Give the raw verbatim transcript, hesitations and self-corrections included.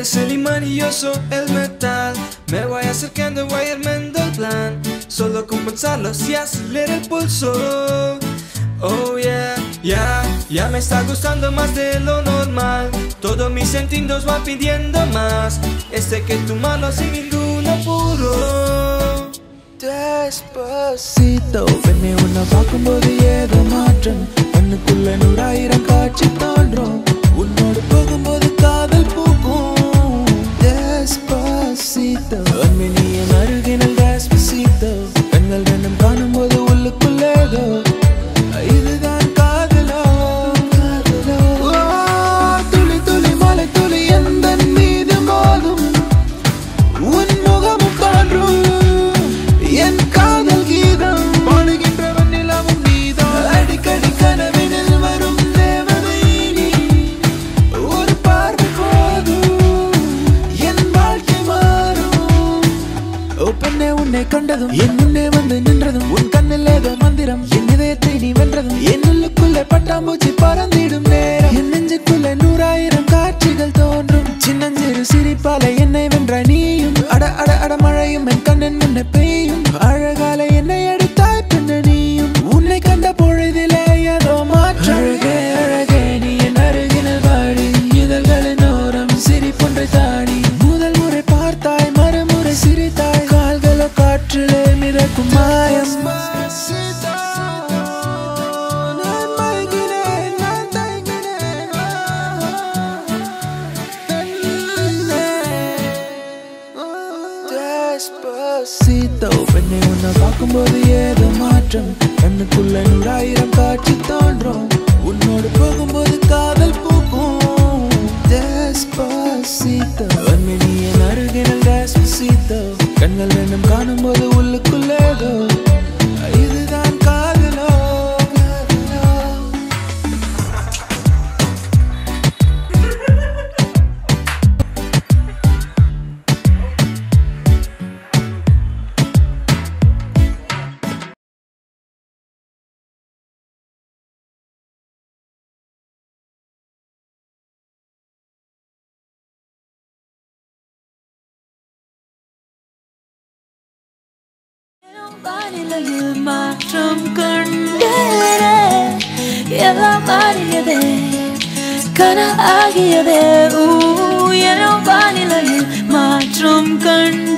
eres el imán y yo soy el metal. Me voy acercando, voy armando el plan. Solo con pensarlo si acelera el pulso. Oh yeah, ya, yeah, ya me está gustando más de lo normal. Todos mis sentidos van pidiendo más. Este que tu mano sin ningún apuro. Despacito, പെണ്ണെ ഉന്നെ പാക്കുമ്പോൾ ഏതോ മാറ്റം കണ്ണുക്കുള്ള നൂറായിരം കാഴ്ച തോன்றும் உன்னோடு போகும்போது காதல் பூக்கும். Despacito, அன்பே நீ என் அருகினில் Despacito, கண்கள் ரெண்டும் காணும்போது உள்ளுக்குள்ளேதோ இதுதான் காதலோ காதலோ. துளி துளி மலை துளி எந்தன் மீது மோதும் உன் முகமும் தோன்றும் என் காதல் கீதம் பாடுகின்றவன் நிலவும் நீதான். அடிக்கடி கனவினில் வரும் தேவதை நீ ஒரு பார்வை போதும் என் வாழ்க்கை மாறும். ஓ பெண்ணே உன்னை கண்டதும் என் முன்னே வந்து நின்றதும் உன் கண்ணில் ஏதோ மந்திரம் என் இதயத்தை நீ வென்றதும் என் உள்ளுக்குள்ளே பட்டாம்பூச்சி பறந்திடும் நேரம். என் நெஞ்சுக்குள்ளே நூறாயிரம் காட்சிகள் தோன்றும். சின்னஞ்சிறு சிரிப்பால என்னை வென்றாய் நீயும். அட அட அட மழையும் என் கண்ணின் முன்னே பெய்யும். அழகால என்னை அடித்தாய் பின்ன நீயும். உன்னை கண்ட பொழுதிலே ஏதோ மாற்றம். அழகே அழகே நீ என் அருகினில் வாடி இதழ்களின் ஓரம் சிரிப்பொன்றை தாடி. முதல் முறை பார்த்தாய் மறுமுறை சிரித்தாய் கால்களோ காற்றிலே மிதக்கும் மாயம். Despacito, பெண்ணே உன்னை பார்க்கும்போது ஏதோ மாற்றம் கண்ணுக்குள்ள நூறாயிரம் காட்சி தோன்றும். உன்னோடு போகும்போது காதல் பூக்கும். Despacito, அன்பே நீ என் அருகினில் Despacito, கண்கள் ரெண்டும் காணும்போது உள்ளுக்குள்ளேதோ இதுதான் காதலோ காதலோ. வானிலையில் மாற்றம் கண்டேனே எல்லாம் மாறியதே கன ஆகியதே. ஊ என வானிலையில் மாற்றம் கண்டேனே